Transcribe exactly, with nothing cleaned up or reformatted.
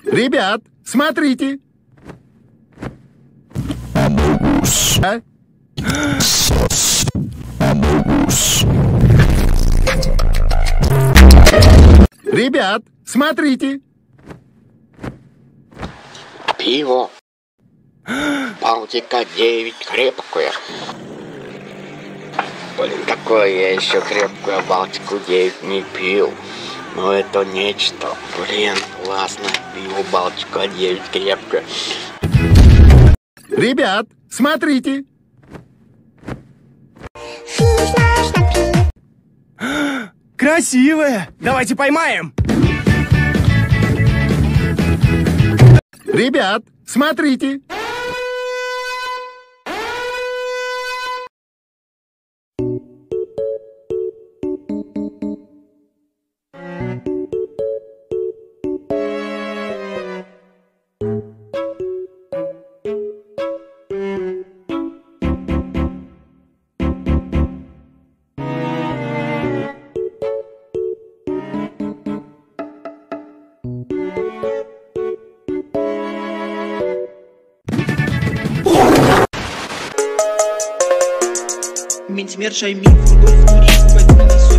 Ребят, смотрите. А? Ребят, смотрите. Пиво. Балтика девять крепкое. Блин, какое я еще крепкую Балтику девять не пил. Но это нечто. Блин, классно. Пиво Балтика девять крепкое. Ребят, смотрите. Красивая! Давайте поймаем! Ребят, смотрите. Мить смерчай миф, другой фурий,